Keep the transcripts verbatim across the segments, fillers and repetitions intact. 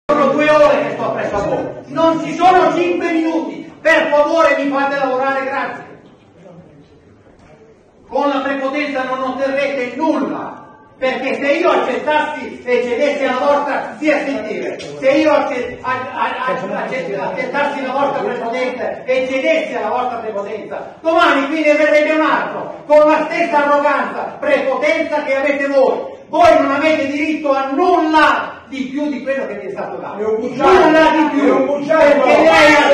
Sono due ore che sto presso a voi, non ci sono cinque minuti, per favore mi fate lavorare, grazie. Con la prepotenza non otterrete nulla, perché se io accettassi e cedessi alla vostra, sia sentire, se io accettassi la vostra prepotenza e cedessi alla vostra prepotenza, domani qui ne verrebbe un altro, con la stessa arroganza, prepotenza che avete voi. Voi non avete diritto a nulla di più di quello che vi è stato dato. Nulla di più, perché lei ha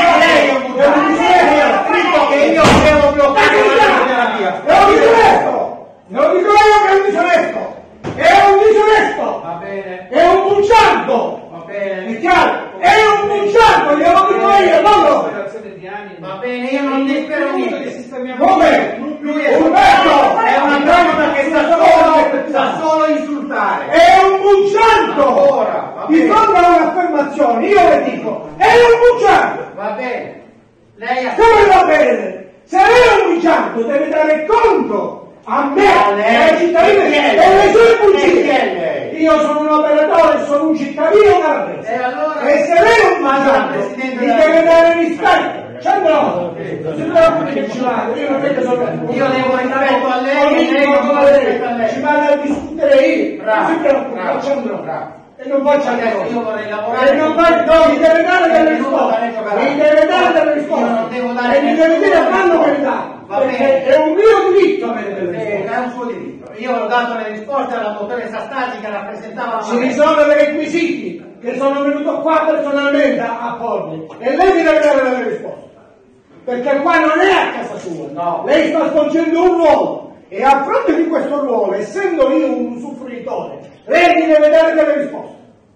scritto che io devo bloccare la terapia. È un disonesto! Non dico io che è un disonesto! È un disonesto! Va bene. È un bugiardo! Va bene. È chiaro? È un bugiardo! Glielo dico io, non lo! Va bene, io non dispero niente. Come? Lui è Umberto! È una persona che sa solo, sa solo insultare. È un bugiardo! Ora, va Di bene. fronte a un'affermazione, io le dico, è un bugiardo! Va bene. Lei ha Come va bene? Se lei è un bugiardo deve dare conto a me e ai cittadini delle sue bugie. Io sono un operatore, sono un cittadino calabrese. E allora- E se lei è un Allora, bugiardo Presidente mi della- deve dare rispetto. C'è no, si preoccupi che ci vado, io non è che sono... Io devo rispetto a lei e lei Politico non come rispetto a lei. ci vado a discutere io, Bravo, non si preoccupi, bravo, faccio andrò. bravo. E non faccio Adesso andrò. io vorrei lavorare. E non faccio, no, mi deve dare delle risposte. Mi deve dare delle risposte. Io non devo dare E mi deve dire nessuna quando me le risposta. dà. Va Perché bene. è un mio diritto avere delle Eh, risposte. è un suo diritto. Io ho dato le risposte alla dottoressa Stasi che rappresentava la Ci materia. risolve dei requisiti che sono venuto qua personalmente a, a porli. E lei mi deve dare delle risposte. Perché qua non è a casa sua. No. Lei sta svolgendo un ruolo. E a fronte di questo ruolo, essendo io un usufruitore, lei mi deve dare delle risposte.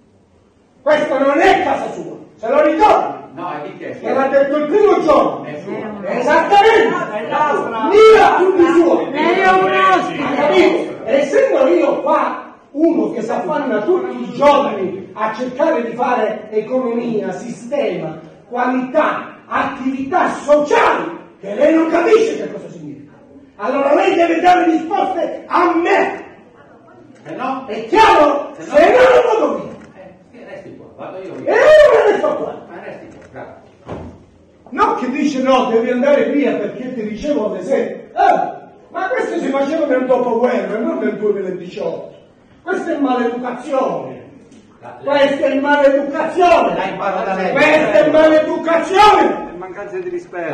Questo non è casa sua. Se lo ricordi? No, è di che? Che l'ha detto il primo giorno. È sua. Esattamente. nostra. Mia tutti suoi. È un nostro. Ha capito? Essendo io qua uno che si affanna tutti i giorni a cercare di fare economia, sistema, qualità, attività sociali, che lei non capisce che cosa significa. Allora lei deve dare risposte a me. Eh no? È chiaro? Se Se no- no non vado via. Eh, sì, resti qua, vado io. E io resto qua. Ma resti qua, grazie. No, che dice no, devi andare via perché ti dicevo ad esempio. Eh, ma questo si faceva nel dopoguerra, non nel duemiladiciotto. Questa è maleducazione. Questa è maleducazione. La imparo da lei. Questa è maleducazione. Mancanza di rispetto.